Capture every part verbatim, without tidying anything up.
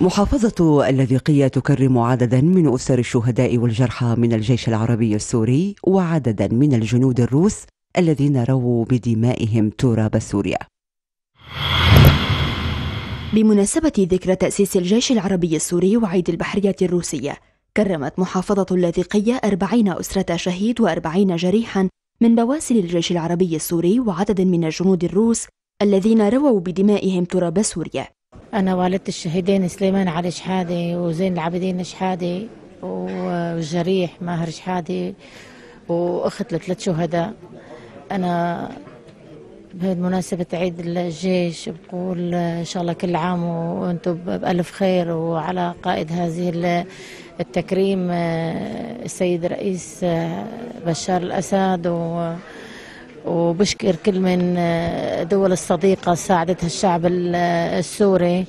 محافظة اللاذقية تكرم عددا من أسر الشهداء والجرحى من الجيش العربي السوري وعددا من الجنود الروس الذين رووا بدمائهم تراب سوريا. بمناسبة ذكرى تأسيس الجيش العربي السوري وعيد البحرية الروسية، كرمت محافظة اللاذقية أربعين أسرة شهيد وأربعين جريحا من بواسل الجيش العربي السوري وعدد من الجنود الروس الذين رووا بدمائهم تراب سوريا. أنا والدة الشهيدين سليمان علي شحادة وزين العابدين شحادة والجريح ماهر شحادة وأخت لثلاث شهداء. أنا بمناسبة عيد الجيش بقول إن شاء الله كل عام وأنتم بألف خير، وعلى قائد هذه التكريم السيد الرئيس بشار الأسد، وبشكر كل من دول الصديقة ساعدتها الشعب السوري،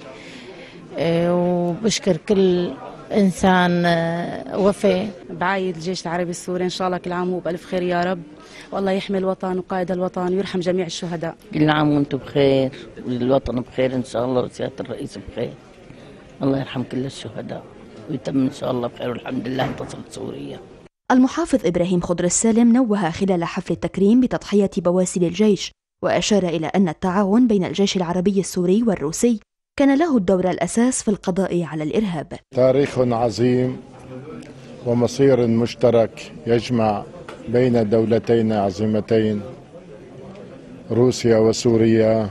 وبشكر كل إنسان وفي. بعيد الجيش العربي السوري إن شاء الله كل عام وبألف خير يا رب، والله يحمي الوطن وقائد الوطن ويرحم جميع الشهداء. كل عام وانتم بخير والوطن بخير إن شاء الله، وسيادة الرئيس بخير. الله يرحم كل الشهداء ويتم إن شاء الله بخير، والحمد لله انتصرت سوريا. المحافظ إبراهيم خضر السالم نوه خلال حفل التكريم بتضحية بواسل الجيش، وأشار إلى أن التعاون بين الجيش العربي السوري والروسي كان له الدور الأساس في القضاء على الإرهاب. تاريخ عظيم ومصير مشترك يجمع بين دولتين عظيمتين روسيا وسوريا،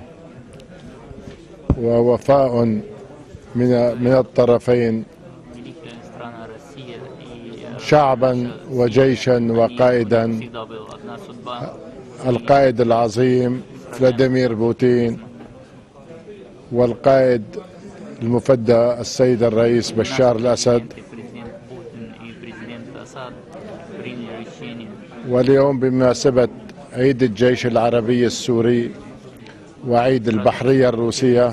ووفاء من من الطرفين شعبا وجيشا وقائدا. القائد العظيم فلاديمير بوتين والقائد المفدى السيد الرئيس بشار الأسد. واليوم بمناسبة عيد الجيش العربي السوري وعيد البحرية الروسية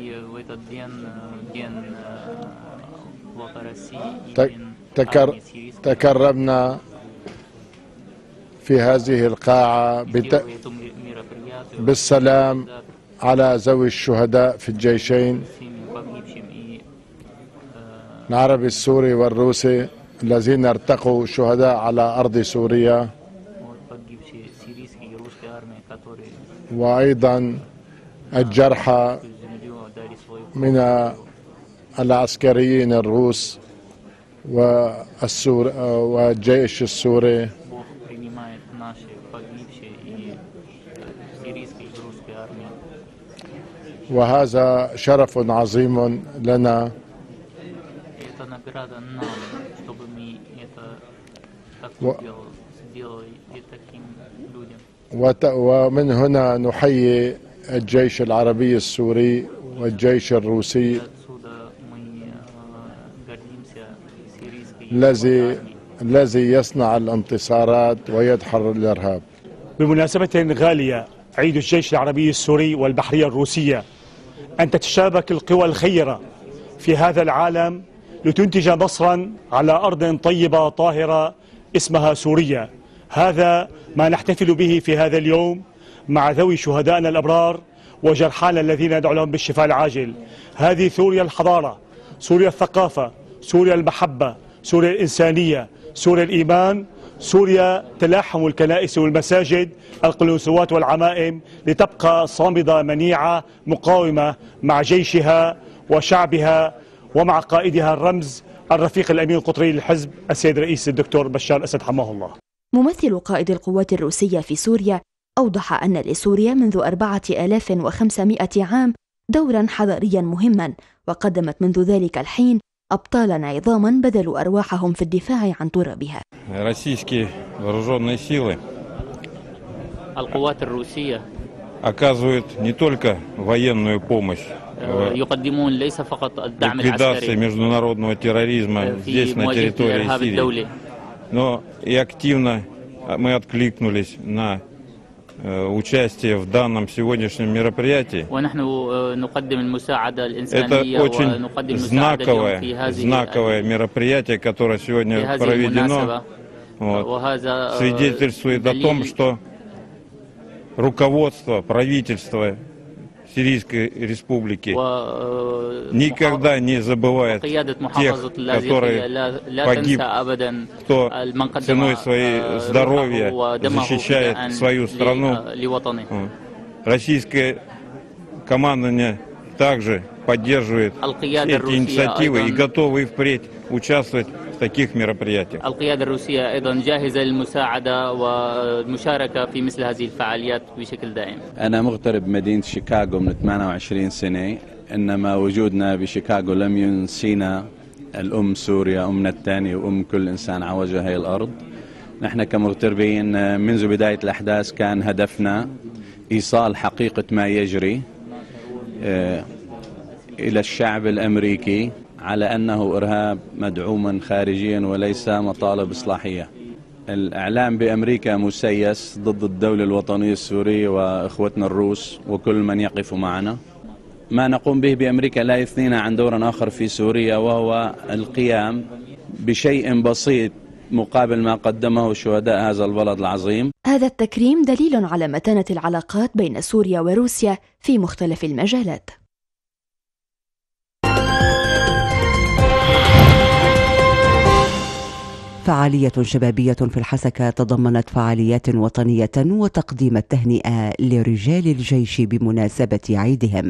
تكر تكرمنا في هذه القاعة بالسلام على ذوي الشهداء في الجيشين العربي السوري والروسي الذين ارتقوا شهداء على أرض سوريا، وأيضا الجرحى من العسكريين الروس والسور والجيش السوري. وهذا شرف عظيم لنا و... ومن هنا نحيي الجيش العربي السوري والجيش الروسي الذي الذي يصنع الانتصارات ويدحر الإرهاب. بمناسبة غالية عيد الجيش العربي السوري والبحرية الروسية، أن تتشابك القوى الخيرة في هذا العالم لتنتج مصرا على أرض طيبة طاهرة اسمها سوريا. هذا ما نحتفل به في هذا اليوم مع ذوي شهدائنا الأبرار وجرحانا الذين ندعو لهم بالشفاء العاجل. هذه سوريا الحضارة، سوريا الثقافة، سوريا المحبة، سوريا الإنسانية، سوريا الإيمان، سوريا تلاحم الكنائس والمساجد، القلوسوات والعمائم، لتبقى صامدة منيعة مقاومة مع جيشها وشعبها ومع قائدها الرمز الرفيق الأمين القطري للحزب السيد رئيس الدكتور بشار الأسد حماه الله. ممثل قائد القوات الروسية في سوريا أوضح أن لسوريا منذ أربعة آلاف وخمسمائة عام دورا حضاريا مهما، وقدمت منذ ذلك الحين أبطالا عظاما بذلوا أرواحهم في الدفاع عن ترابها. Российские вооруженные силы القوات الروسية оказывают не только военную помощь يقدمون ليس فقط الدعم العسكري международного терроризма здесь на территории Сирии, но и активно мы откликнулись на участие в данном сегодняшнем мероприятии. Это очень знаковое, знаковое мероприятие, которое сегодня проведено, вот, свидетельствует о том, что руководство, правительство Сирийской Республики никогда не забывает тех, которые погиб, кто ценой своей здоровья защищает свою страну. Российское командование также поддерживает эти инициативы и готовы и впредь участвовать в таких мероприятиях. القيادة الروسية أيضا جاهزة للمساعدة والمشاركة في مثل هذه الفعاليات بشكل دائم. أنا مغترب مدينة شيكاغو من ثمانية وعشرين سنة، إنما وجودنا بشيكاغو لم ينسينا الأم سوريا، أمنا الثانية وأم كل إنسان على وجه هذه الأرض. نحن كمغتربين منذ بداية الأحداث كان هدفنا إيصال حقيقة ما يجري إلى الشعب الأمريكي على أنه إرهاب مدعوما خارجيا وليس مطالب إصلاحية. الإعلام بأمريكا مسيس ضد الدولة الوطنية السورية وإخوتنا الروس وكل من يقف معنا. ما نقوم به بأمريكا لا يثنينا عن دور آخر في سوريا، وهو القيام بشيء بسيط مقابل ما قدمه شهداء هذا البلد العظيم. هذا التكريم دليل على متانة العلاقات بين سوريا وروسيا في مختلف المجالات. فعالية شبابية في الحسكة تضمنت فعاليات وطنية وتقديم التهنئة لرجال الجيش بمناسبة عيدهم.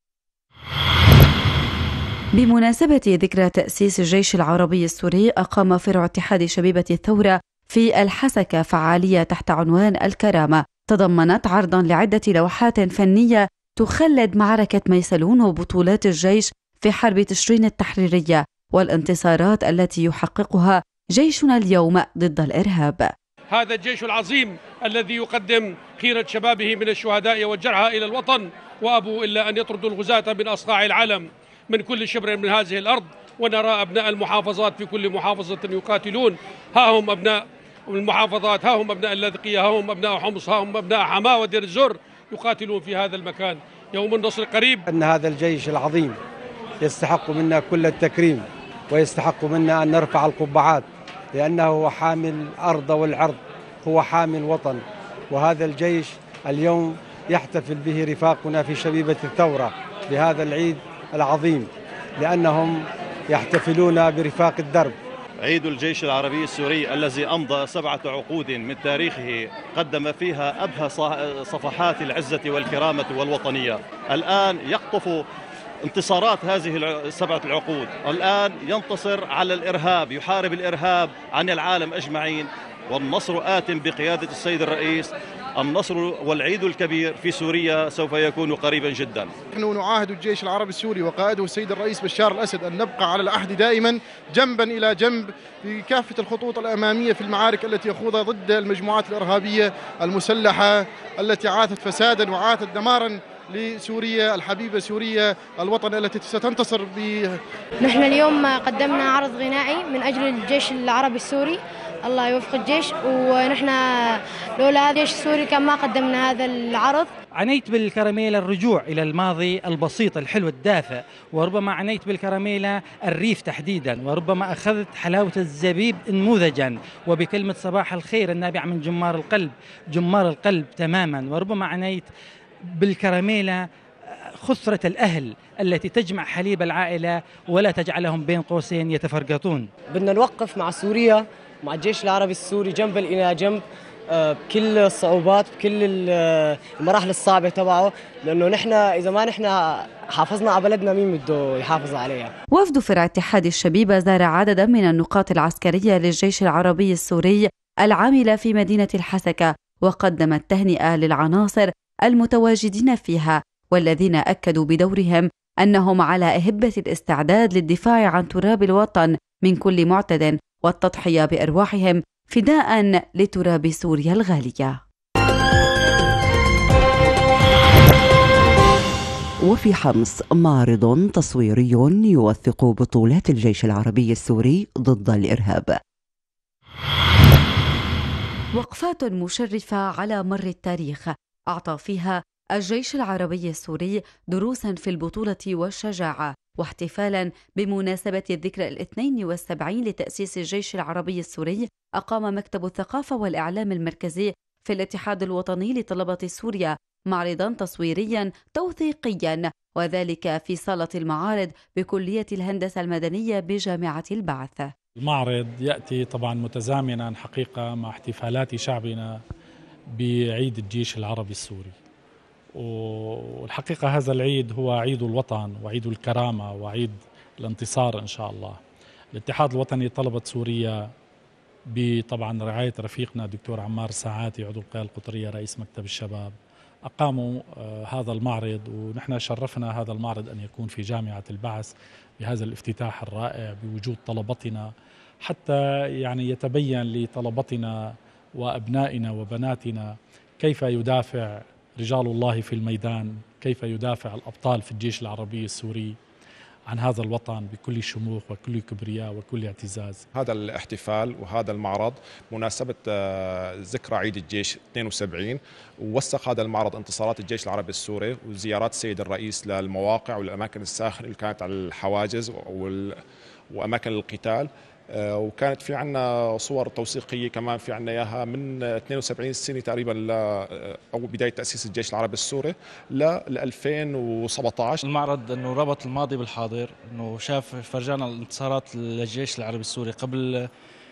بمناسبة ذكرى تأسيس الجيش العربي السوري، أقام فرع اتحاد شبيبة الثورة في الحسكة فعالية تحت عنوان الكرامة، تضمنت عرضا لعدة لوحات فنية تخلد معركة ميسلون وبطولات الجيش في حرب تشرين التحريرية والانتصارات التي يحققها جيشنا اليوم ضد الإرهاب. هذا الجيش العظيم الذي يقدم خيرة شبابه من الشهداء والجرحى إلى الوطن، وأبوا إلا أن يطردوا الغزاة من أصقاع العالم من كل شبر من هذه الأرض، ونرى أبناء المحافظات في كل محافظة يقاتلون. ها هم أبناء المحافظات، ها هم أبناء اللاذقية، ها هم أبناء حمص، ها هم أبناء حماة ودير الزور يقاتلون في هذا المكان. يوم النصر قريب. أن هذا الجيش العظيم يستحق منا كل التكريم، ويستحق منا أن نرفع القبعات، لأنه هو حامل الأرض والعرض، هو حامل وطن. وهذا الجيش اليوم يحتفل به رفاقنا في شبيبة الثورة بهذا العيد العظيم، لأنهم يحتفلون برفاق الدرب. عيد الجيش العربي السوري الذي أمضى سبعة عقود من تاريخه قدم فيها أبهى صفحات العزة والكرامة والوطنية، الآن يقطف انتصارات هذه السبعة العقود. الآن ينتصر على الإرهاب، يحارب الإرهاب عن العالم أجمعين، والنصر آت بقيادة السيد الرئيس. النصر والعيد الكبير في سوريا سوف يكون قريبا جدا. نحن نعاهد الجيش العربي السوري وقائده السيد الرئيس بشار الأسد أن نبقى على العهد دائما جنبا إلى جنب في كافة الخطوط الأمامية في المعارك التي يخوضها ضد المجموعات الإرهابية المسلحة التي عاثت فسادا وعاثت دمارا لسوريا الحبيبة، سوريا الوطن التي ستنتصر ب. نحن اليوم قدمنا عرض غنائي من أجل الجيش العربي السوري، الله يوفق الجيش، ونحن لولا هذا الجيش السوري كان ما قدمنا هذا العرض. عنيت بالكراميلا الرجوع إلى الماضي البسيط الحلو الدافئ، وربما عنيت بالكراميلا الريف تحديدا، وربما أخذت حلاوة الزبيب نموذجا، وبكلمة صباح الخير النابعة من جمار القلب، جمار القلب تماما. وربما عنيت بالكراميلا خسرة الأهل التي تجمع حليب العائلة ولا تجعلهم بين قوسين يتفرقطون. بدنا نوقف مع سوريا مع الجيش العربي السوري جنبا إلى جنب بكل الصعوبات، بكل المراحل الصعبة تبعه، لأنه نحن إذا ما نحن حافظنا على بلدنا مين بده يحافظ عليها. وفد فرع اتحاد الشبيبة زار عددا من النقاط العسكرية للجيش العربي السوري العاملة في مدينة الحسكة، وقدم التهنئة للعناصر المتواجدين فيها، والذين أكدوا بدورهم أنهم على أهبة الاستعداد للدفاع عن تراب الوطن من كل معتد والتضحية بأرواحهم فداء لتراب سوريا الغالية. وفي حمص معرض تصويري يوثق بطولات الجيش العربي السوري ضد الإرهاب. وقفات مشرفة على مر التاريخ أعطى فيها الجيش العربي السوري دروسا في البطولة والشجاعة، واحتفالا بمناسبة الذكرى الاثنين والسبعين لتأسيس الجيش العربي السوري، أقام مكتب الثقافة والإعلام المركزي في الاتحاد الوطني لطلبة سوريا معرضا تصويريا توثيقيا، وذلك في صالة المعارض بكلية الهندسة المدنية بجامعة البعث. المعرض يأتي طبعا متزامنا حقيقة مع احتفالات شعبنا بعيد الجيش العربي السوري، والحقيقة هذا العيد هو عيد الوطن وعيد الكرامة وعيد الانتصار إن شاء الله. الاتحاد الوطني لطلبة سوريا بطبعا رعاية رفيقنا دكتور عمار ساعاتي عضو القيادة القطرية رئيس مكتب الشباب أقاموا هذا المعرض، ونحن شرفنا هذا المعرض أن يكون في جامعة البعث بهذا الافتتاح الرائع بوجود طلبتنا، حتى يعني يتبين لطلبتنا وأبنائنا وبناتنا كيف يدافع رجال الله في الميدان، كيف يدافع الأبطال في الجيش العربي السوري عن هذا الوطن بكل شموخ وكل كبرياء وكل اعتزاز. هذا الاحتفال وهذا المعرض مناسبة ذكرى عيد الجيش اثنين وسبعين، ووثق هذا المعرض انتصارات الجيش العربي السوري وزيارات السيد الرئيس للمواقع والأماكن الساخنة اللي كانت على الحواجز وأماكن القتال، وكانت في عنا صور توثيقية كمان في عنا إياها من اثنين وسبعين سنة تقريبا أو بداية تأسيس الجيش العربي السوري ل ألفين وسبعة عشر. المعرض أنه ربط الماضي بالحاضر، أنه شاف فرجانا الانتصارات للجيش العربي السوري قبل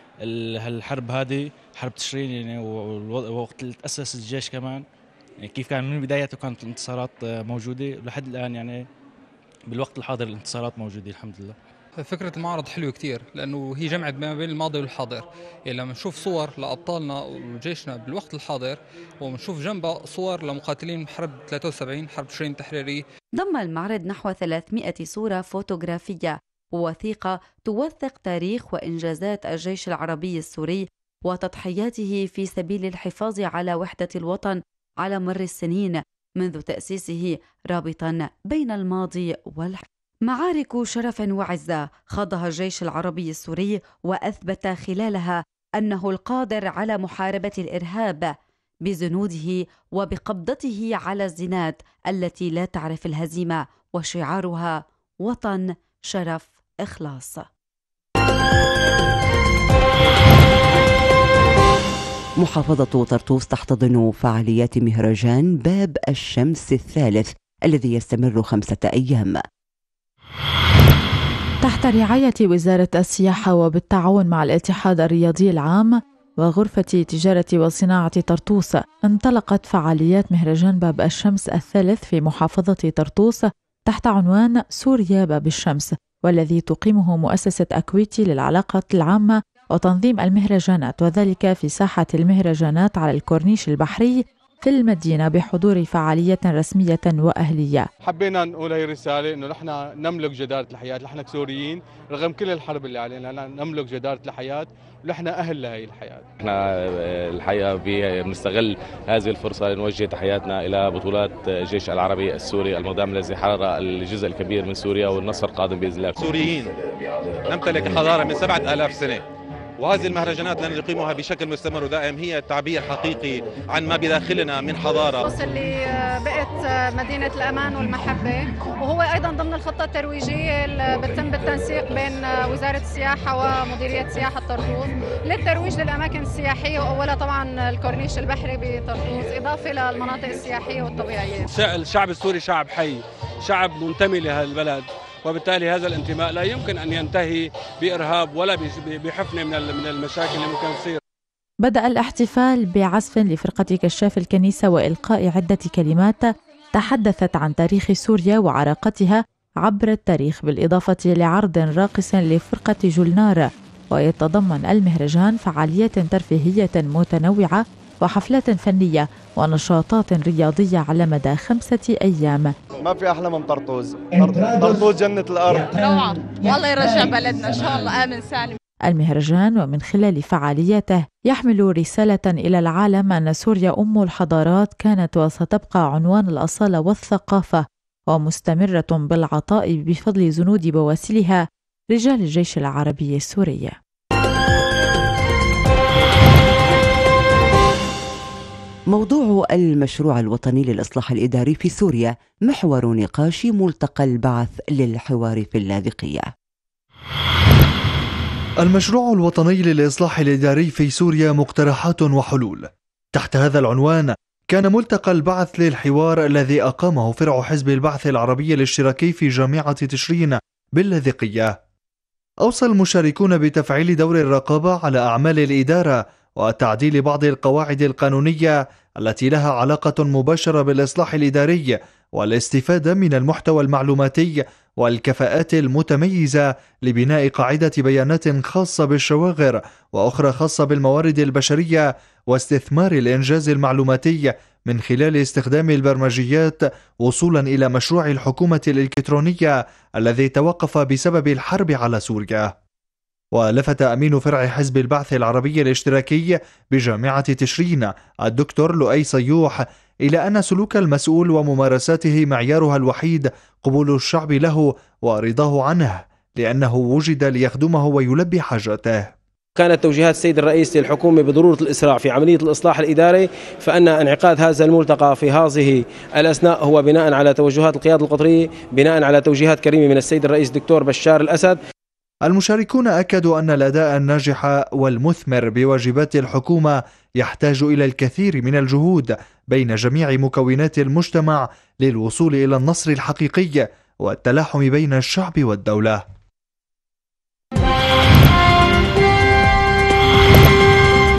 الحرب هذه، حرب تشرين يعني، ووقت اللي تأسس الجيش كمان، يعني كيف كان من بدايته كانت الانتصارات موجودة لحد الآن، يعني بالوقت الحاضر الانتصارات موجودة الحمد لله. فكرة المعرض حلوة كتير لأنه هي جمعت ما بين الماضي والحاضر، يعني لما نشوف صور لأبطالنا وجيشنا بالوقت الحاضر ونشوف جنبها صور لمقاتلين حرب ثلاثة وسبعين حرب تشرين التحريري. ضم المعرض نحو ثلاثمئة صورة فوتوغرافية ووثيقة توثق تاريخ وإنجازات الجيش العربي السوري وتضحياته في سبيل الحفاظ على وحدة الوطن على مر السنين منذ تأسيسه، رابطا بين الماضي والحاضر. معارك شرف وعزة خاضها الجيش العربي السوري وأثبت خلالها أنه القادر على محاربة الإرهاب بزنوده وبقبضته على الزناد التي لا تعرف الهزيمة، وشعارها وطن شرف إخلاص. محافظة طرطوس تحتضن فعاليات مهرجان باب الشمس الثالث الذي يستمر خمسة أيام تحت رعاية وزارة السياحة وبالتعاون مع الاتحاد الرياضي العام وغرفة تجارة وصناعة طرطوس. انطلقت فعاليات مهرجان باب الشمس الثالث في محافظة طرطوس تحت عنوان سوريا باب الشمس، والذي تقيمه مؤسسة أكويتي للعلاقات العامة وتنظيم المهرجانات، وذلك في ساحة المهرجانات على الكورنيش البحري في المدينة بحضور فعالية رسمية وأهلية. حبينا نقول هي رسالة إنه نحن نملك جدارة الحياة، نحن كسوريين رغم كل الحرب اللي علينا نملك جدارة الحياة ونحن أهل لهي الحياة. نحن الحقيقة بنستغل هذه الفرصة لنوجه تحياتنا إلى بطولات الجيش العربي السوري المقدام الذي حرر الجزء الكبير من سوريا، والنصر قادم بإذن الله. سوريين نمتلك حضارة من سبعة آلاف سنة، وهذه المهرجانات التي نقيمها بشكل مستمر ودائم هي تعبير حقيقي عن ما بداخلنا من حضارة. اللي بقت مدينة الأمان والمحبة، وهو أيضا ضمن الخطة الترويجية اللي بتتم بالتنسيق بين وزارة السياحة ومديرية سياحة طرطوس للترويج للأماكن السياحية، وأولها طبعا الكورنيش البحري بطرطوس، إضافة للمناطق السياحية والطبيعية. الشعب السوري شعب حي، شعب منتمي لهالبلد، وبالتالي هذا الانتماء لا يمكن أن ينتهي بإرهاب ولا بحفنة من المشاكل اللي ممكن تصير. بدأ الاحتفال بعزف لفرقة كشاف الكنيسة وإلقاء عدة كلمات تحدثت عن تاريخ سوريا وعراقتها عبر التاريخ، بالإضافة لعرض راقص لفرقة جولنار. ويتضمن المهرجان فعاليات ترفيهية متنوعة وحفلات فنية ونشاطات رياضية على مدى خمسة أيام. ما في أحلى من طرطوس، طرطوس جنة الأرض. روعة، والله يرجع بلدنا إن شاء الله آمن سالم. المهرجان ومن خلال فعالياته يحمل رسالة إلى العالم أن سوريا أم الحضارات كانت وستبقى عنوان الأصالة والثقافة، ومستمرة بالعطاء بفضل زنود بواسلها رجال الجيش العربي السوري. موضوع المشروع الوطني للإصلاح الإداري في سوريا محور نقاش ملتقى البعث للحوار في اللاذقية. المشروع الوطني للإصلاح الإداري في سوريا مقترحات وحلول. تحت هذا العنوان كان ملتقى البعث للحوار الذي أقامه فرع حزب البعث العربي الاشتراكي في جامعة تشرين باللاذقية. أوصى المشاركون بتفعيل دور الرقابة على أعمال الإدارة وتعديل بعض القواعد القانونية التي لها علاقة مباشرة بالإصلاح الإداري والاستفادة من المحتوى المعلوماتي والكفاءات المتميزة لبناء قاعدة بيانات خاصة بالشواغر وأخرى خاصة بالموارد البشرية واستثمار الإنجاز المعلوماتي من خلال استخدام البرمجيات وصولا إلى مشروع الحكومة الإلكترونية الذي توقف بسبب الحرب على سوريا. ولفت أمين فرع حزب البعث العربي الاشتراكي بجامعة تشرين الدكتور لؤي صيوح إلى أن سلوك المسؤول وممارساته معيارها الوحيد قبول الشعب له ورضاه عنه لأنه وجد ليخدمه ويلبي حاجاته. كانت توجيهات السيد الرئيس للحكومة بضرورة الإسراع في عملية الإصلاح الإداري، فأن انعقاد هذا الملتقى في هذه الأثناء هو بناء على توجهات القيادة القطرية، بناء على توجيهات كريمة من السيد الرئيس الدكتور بشار الأسد. المشاركون أكدوا أن الأداء الناجح والمثمر بواجبات الحكومة يحتاج إلى الكثير من الجهود بين جميع مكونات المجتمع للوصول إلى النصر الحقيقي والتلاحم بين الشعب والدولة.